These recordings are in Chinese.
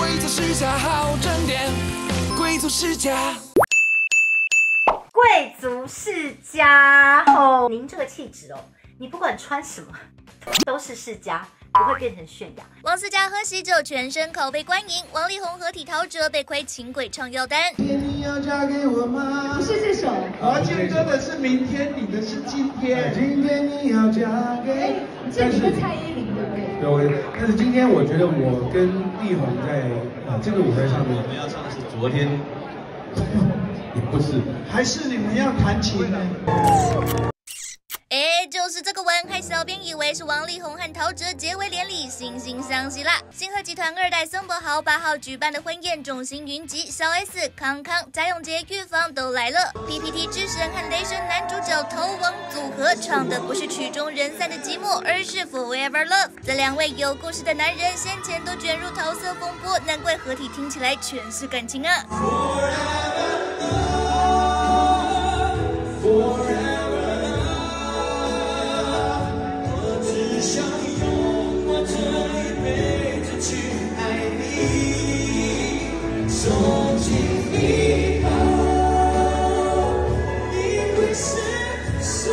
贵族世家好整点，贵族世家。 贵族世家哦，您这个气质哦，你不管穿什么都是世家，不会变成炫耀。 王思佳喝喜酒，全身口碑官营；王力宏合体陶喆被亏轻轨唱药单。 你要嫁给我吗？ 不是这首， 健哥的是明天，你的是今天。今天你要嫁给…… 这你跟蔡依林对不对？ 对，但是今天我觉得我跟力宏在这个舞台上面，我们要唱的是昨天，也不是，还是你们要弹琴呢？ 就是这个吻，害小编以为是王力宏和陶喆结为连理，惺惺相惜啦。星河集团二代宋柏豪8号举办的婚宴，众星云集，小 S、康康、贾永杰、玉芳都来了。PPT 之神和雷神男主角头王组合唱的不是曲终人散的寂寞，而是 Forever Love。这两位有故事的男人先前都卷入桃色风波，难怪合体听起来全是感情啊。 想用我这一辈子去爱你，从今以后你会是所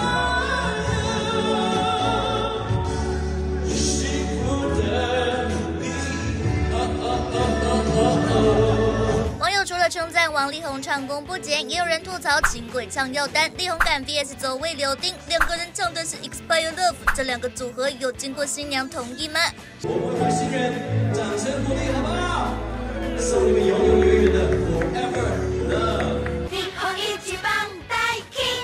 有幸福的你。 网友除了称赞王力宏唱功不减，也有人吐槽轻轨唱药单，力宏感 VS 走位柳丁，两个人唱的是 Expire Love， 这两个组合有经过新娘同意吗？ 我们为新人掌声鼓励好不好？送你们永永远远的 Forever Love。 力宏一起帮带 King。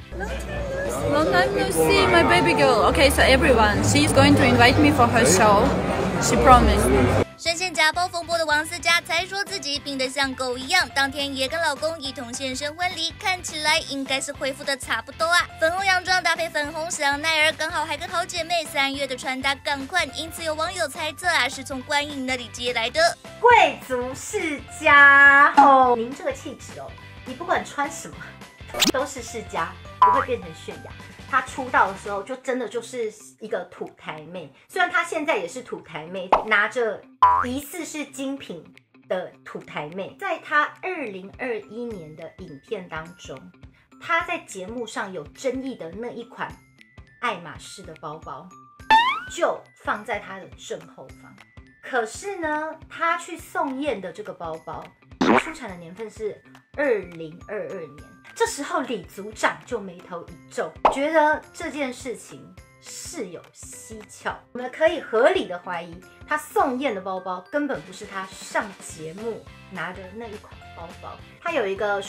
Long time no see, my baby girl. Okay, so everyone, she's going to invite me for her show. She promised. 深陷假包风波的王思佳才说自己病得像狗一样，当天也跟老公一同现身婚礼，看起来应该是恢复的差不多啊。粉红洋装搭配粉红香奈儿，刚好还跟好姐妹3月的穿搭赶款，因此有网友猜测啊是从观音那里接来的。 贵族世家哦，您这个气质哦，你不管穿什么都是世家，不会变成炫耀。她出道的时候就真的就是一个土台妹，虽然她现在也是土台妹，拿着疑似是精品的土台妹。在她2021年的影片当中，她在节目上有争议的那一款爱马仕的包包，就放在她的正后方。可是呢，她去送验的这个包包，出产的年份是2022年。这时候李组长就眉头一皱，觉得这件事情事有蹊跷。我们可以合理的怀疑，他送验的包包根本不是他上节目拿的那一款包包。他有一个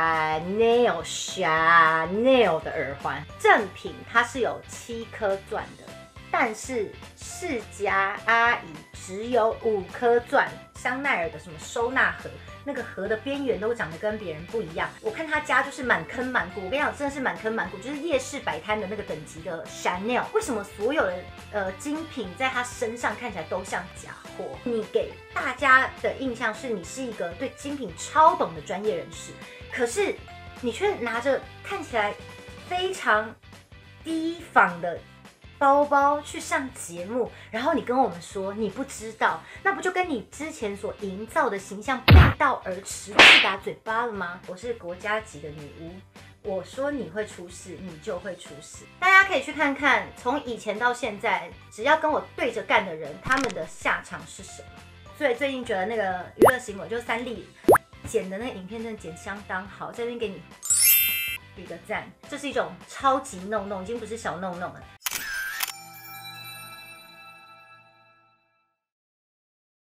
Chanel 的耳环，正品它是有7颗钻的，但是世家阿姨只有5颗钻。香奈儿的什么收纳盒，那个盒的边缘都长得跟别人不一样。我看他家就是满坑满谷，我跟你讲，真的是满坑满谷，就是夜市摆摊的那个等级的 Chanel。为什么所有的精品在他身上看起来都像假货？你给大家的印象是你是一个对精品超懂的专业人士，可是你却拿着看起来非常低仿的包包去上节目，然后你跟我们说你不知道，那不就跟你之前所营造的形象背道而驰，自打嘴巴了吗？我是国家级的女巫，我说你会出事，你就会出事。大家可以去看看，从以前到现在，只要跟我对着干的人，他们的下场是什么。所以最近觉得那个娱乐新闻，就3立剪的那个影片真的剪相当好，这边给你比个赞，这是一种超级弄弄，已经不是小弄弄了。